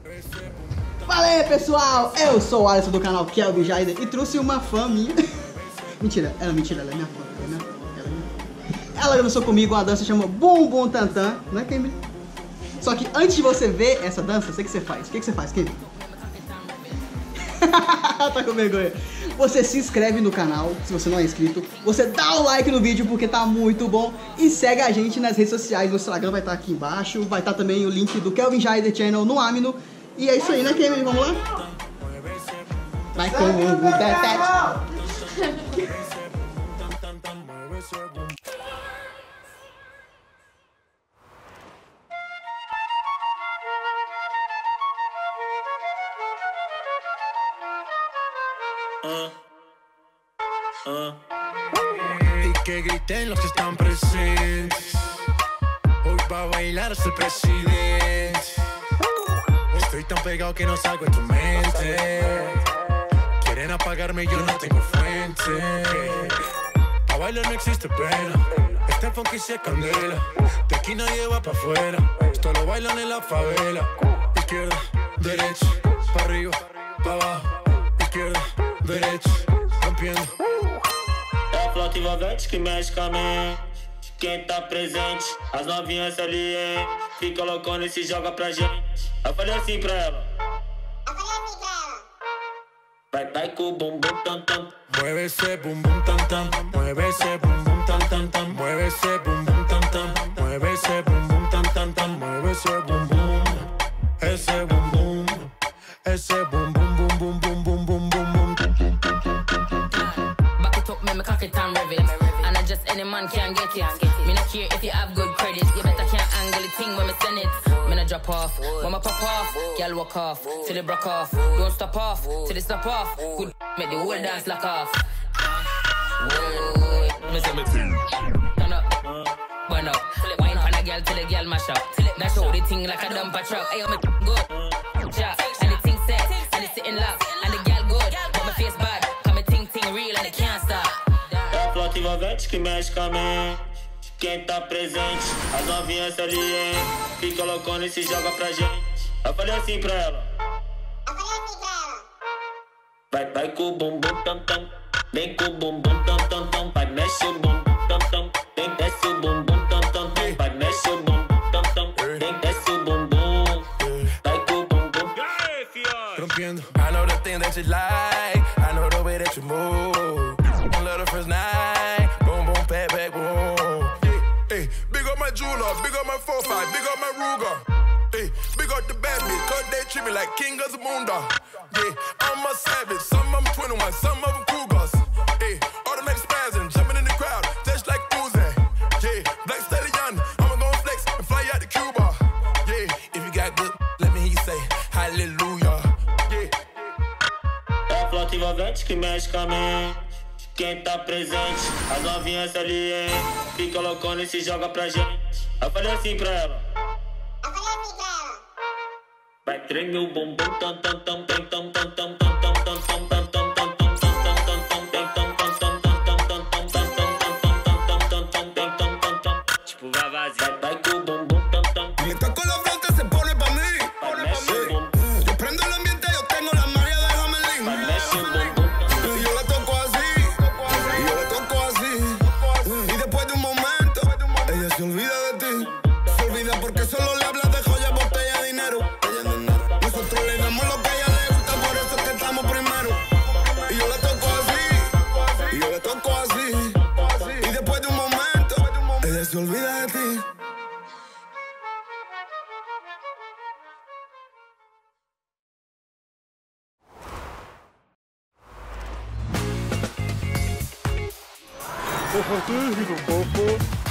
Fala aí, pessoal, eu sou o Allison do canal Kemily and Allison e trouxe uma fã minha. Mentira, ela é minha fã. Ela dançou comigo uma dança que chama Bumbum Tam Tam, não é, Kemily? Só que antes de você ver essa dança, sei o que você faz. O que você faz, Kemily? Tá com vergonha. Você se inscreve no canal, se você não é inscrito. Você dá o like no vídeo porque tá muito bom. E segue a gente nas redes sociais. No Instagram vai estar aqui embaixo. Vai estar também o link do Kemily and Allison Channel no Amino. E é isso aí, né, Kemily? Vamos lá? Vai com o Y que griten los que están presentes. Hoy va a bailar hasta el presidente. Estoy tan pegado que no salgo en tu mente. Quieren apagarme y yo no tengo fuente. A bailar no existe pena. Este funky se candela. De aquí nadie va pa' afuera. Esto lo bailan en la favela. Izquierda, derecha, pa' arriba, pa' abajo. Izquierda, derecha, rompiendo. É a flauta envolvente que mexe com a mente. Quem tá presente, as novinhas salientes. Fica loucona e se joga pra gente. Eu falei assim pra ela. Vai com o bumbum tam tam. Mueve ese bumbum tam tam. Mueve ese bumbum tam tam tam. Mueve ese bumbum tam tam. Mueve ese bumbum tam tam tam. Mueve ese bumbum. Ese bumbum. Ese bumbum bum bum bum bum bum bum bum. Back it up, me cock it and rev it. And not just any man can get it. Me not care if you have good credit. You better can't angle the thing when me send it. Me not drop off, when me pop off. Girl walk off, till it broke off. Don't stop off, till it stop off. Good make the whole dance lock off. Me say me turn up, burn up. Wine on a girl till the girl mash up. That show the thing like a dumper truck. Ayo me good, chop. And the thing set, and it's sitting locked. And the girl good, but my face bad. Come me ting real and it can't stop. É a flauta envolvente que mexe com a mente. Quem tá presente, as novinhas salientes. Fica loucona e se joga pra gente. Eu falei assim pra ela. Vai com o bumbum tam tam. Vem com o bumbum tam tam tam. Vai mexe o bumbum tam tam. Vem desce o bumbum tam tam tam. Vai mexe o bumbum tam tam. Vem desce o bumbum. Vai com o bumbum. Rompiendo. I know the thing that you like. I know the way that you move. I love the first night. Boom boom pat pat boom. Hey, big up my jeweler, big up my 4-5, big up my Ruger. Hey, big up the bad bitch, cause they treat me like king of the moondog. Yeah, I'm a savage, some of them 21, some of them cougars. Hey, automatic spasm, jumping in the crowd, just like Uzi. Yeah, black stallion, I'ma go flex and fly out to Cuba. Yeah, if you got good, let me hear you say hallelujah. Yeah. É a flauta envolvente que mexe com a mente. Quem tá presente, as novinhas salientes. Fica loucona e se joga pra gente. Eu falei assim pra ela. Vai tremer o bumbum tam tam tam tam tam tam tam tam tam tam tam tam tam tam tam tam tam tam. Tipo vavazinho. Vai com o bumbum tam tam. Me toco la flauta se pone pa' mí. Yo prendo el ambiente, yo tengo la María de Jamelín. Yo la toco así, y yo la toco así. Y después de un momento, ella se olvida de ti. Se olvida porque solo le hablas de joya, botella, dinero. Nosotros le damos lo que a ella le gusta, por eso es que estamos primero. Y yo la toco así, y yo la toco así. Y después de un momento, ella se olvida de ti. Fofo,